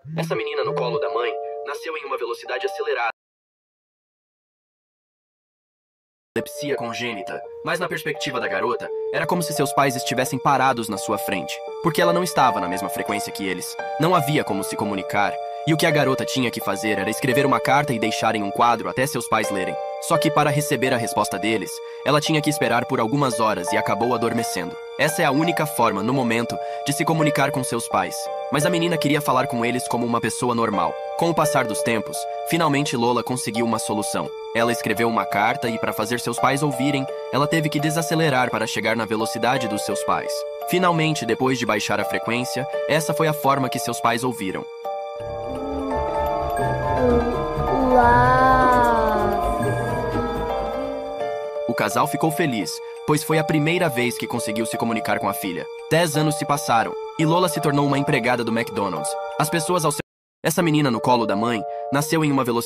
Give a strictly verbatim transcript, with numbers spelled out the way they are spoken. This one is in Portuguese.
Essa menina no colo da mãe nasceu em uma velocidade acelerada. Epilepsia congênita, mas na perspectiva da garota, era como se seus pais estivessem parados na sua frente, porque ela não estava na mesma frequência que eles. Não havia como se comunicar, e o que a garota tinha que fazer era escrever uma carta e deixar em um quadro até seus pais lerem. Só que para receber a resposta deles, ela tinha que esperar por algumas horas e acabou adormecendo. Essa é a única forma, no momento, de se comunicar com seus pais. Mas a menina queria falar com eles como uma pessoa normal. Com o passar dos tempos, finalmente Lola conseguiu uma solução. Ela escreveu uma carta e, para fazer seus pais ouvirem, ela teve que desacelerar para chegar na velocidade dos seus pais. Finalmente, depois de baixar a frequência, essa foi a forma que seus pais ouviram. O casal ficou feliz, pois foi a primeira vez que conseguiu se comunicar com a filha. Dez anos se passaram, e Lola se tornou uma empregada do McDonald's. As pessoas ao seu... Essa menina no colo da mãe nasceu em uma velocidade